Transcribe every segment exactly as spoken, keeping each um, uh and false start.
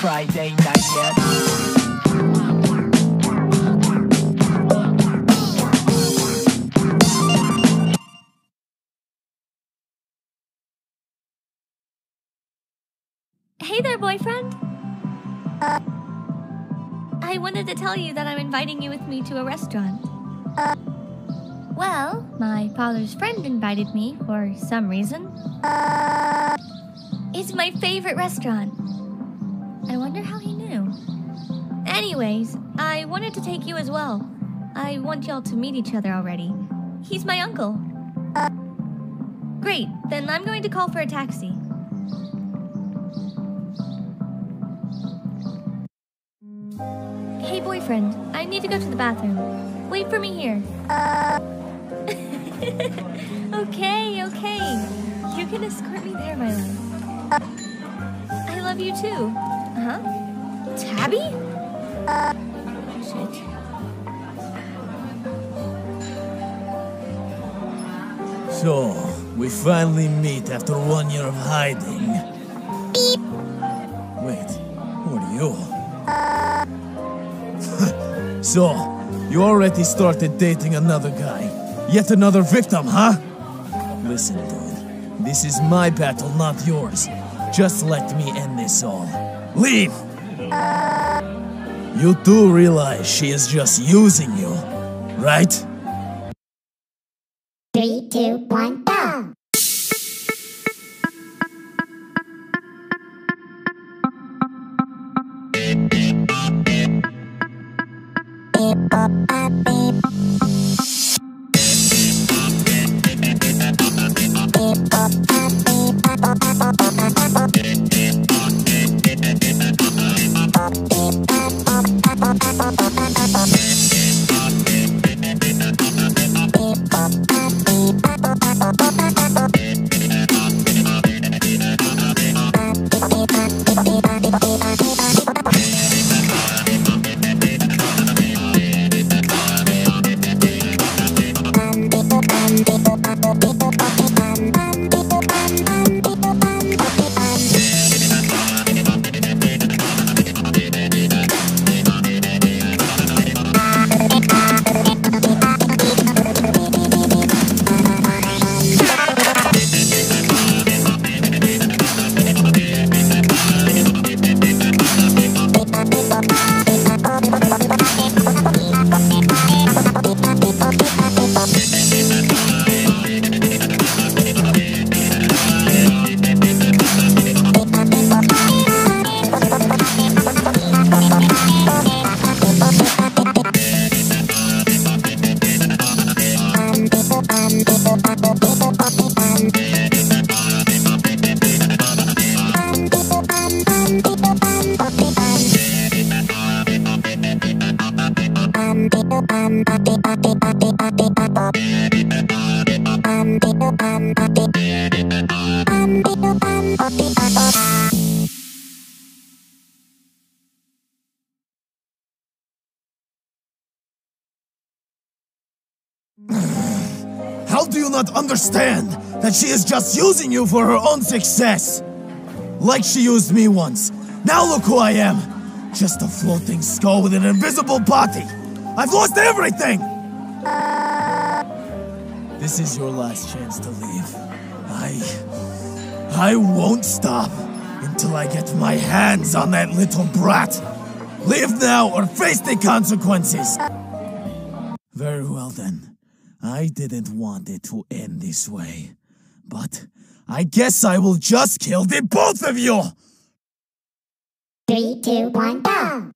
Friday night yet? Hey there, boyfriend. Uh, I wanted to tell you that I'm inviting you with me to a restaurant. Uh, well, my father's friend invited me for some reason. Uh, it's my favorite restaurant. I wonder how he knew. Anyways, I wanted to take you as well. I want y'all to meet each other already. He's my uncle. Uh, Great, then I'm going to call for a taxi. Hey, boyfriend, I need to go to the bathroom. Wait for me here. Uh... okay, okay. You can escort me there, my love. Uh... I love you too. Uh-huh. Tabby? Uh... Shit. So, we finally meet after one year of hiding. Beep. Wait, who are you? So, you already started dating another guy. Yet another victim, huh? Listen, dude. This is my battle, not yours. Just let me end this all. Leave! You do realize she is just using you, right? Three, two, one, go! Beep, up, up, beep. Beep, up, up, beep, up, up, up, up, up, up, up. Up, beep, up, up, up, up, up, up, up, up, up. Beep, up, up, beep, up, up, up, up, up, up, up. How do you not understand that she is just using you for her own success? Like she used me once. Now look who I am. Just a floating skull with an invisible body. I've lost everything! This is your last chance to leave. I... I won't stop until I get my hands on that little brat. Leave now or face the consequences. Very well then. I didn't want it to end this way. But I guess I will just kill the both of you! Three, two, one, go!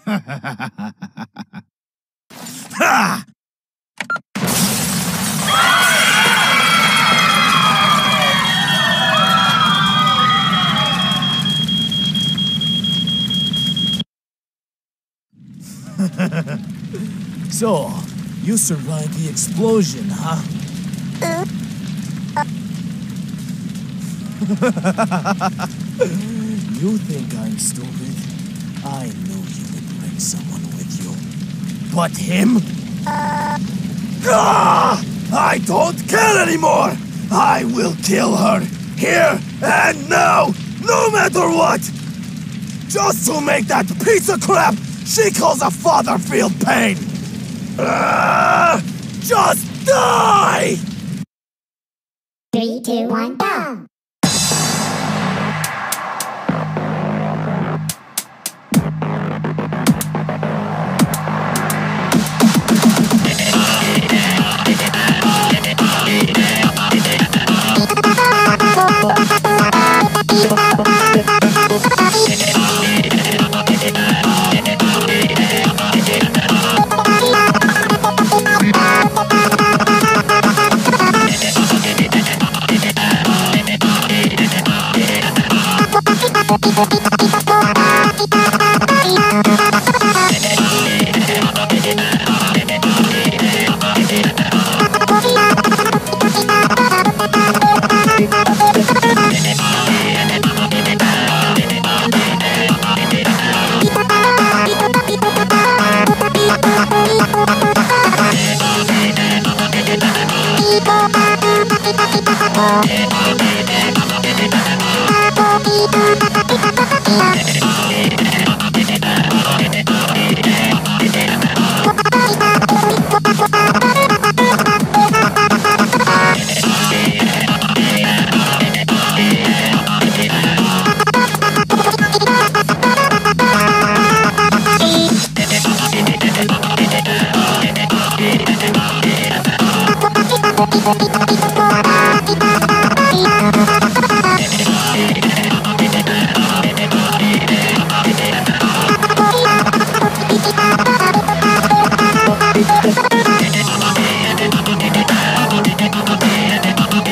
Ha! So, you survived the explosion, huh? You think I'm stupid? I knew you would bring someone with you. But him? Ah! I don't care anymore! I will kill her! Here and now! No matter what! Just to make that piece of crap she calls a father feel pain! Ah! Just die! Three, two, one, go!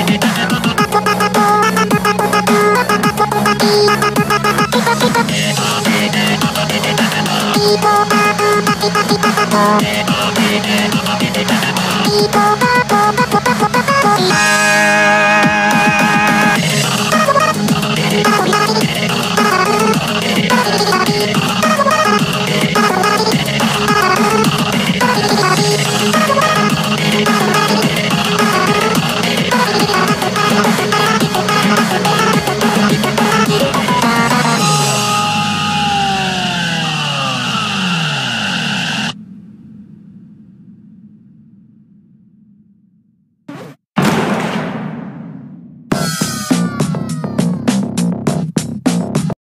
Yeah.